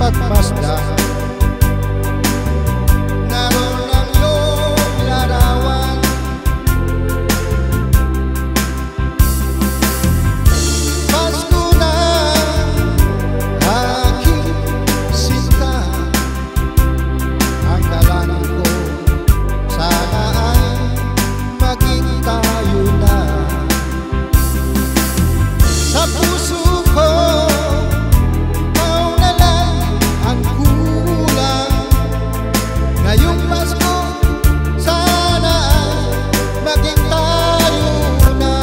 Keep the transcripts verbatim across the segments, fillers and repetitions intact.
pagmasdan. Naroon ang iyong larawan, Pasko na aking sinta. Ang dalangin ko, sana ay maging tayo na. Sa puso ko, ikaw na lang ang kulang. Ngayong Pasko, sana ay maging tayo na.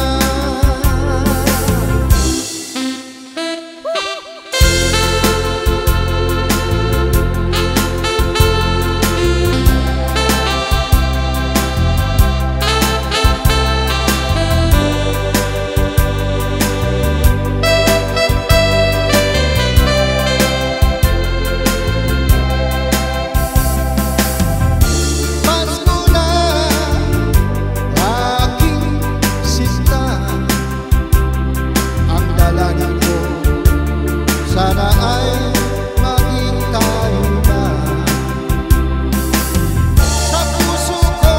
Pasko na aking sinta. Ang dalangin ko, sana ay maging tayo na. Sa puso ko,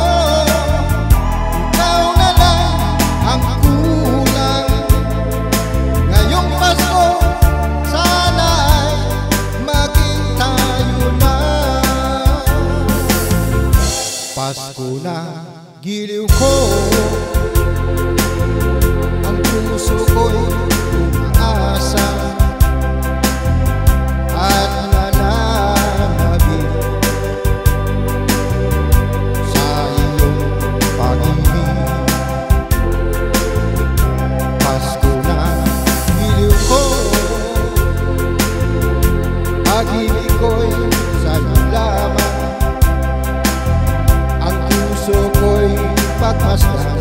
ikaw na lang ang kulang. Ngayong Pasko, sana ay maging tayo na. Pasko na, giliw ko, ang puso ko'y umaasa at nananabik sa iyong pag-ibig. Pasko na, giliw ko, pag-ibig ko'y sa'yo lamang. Ang puso ko'y pagmasdan.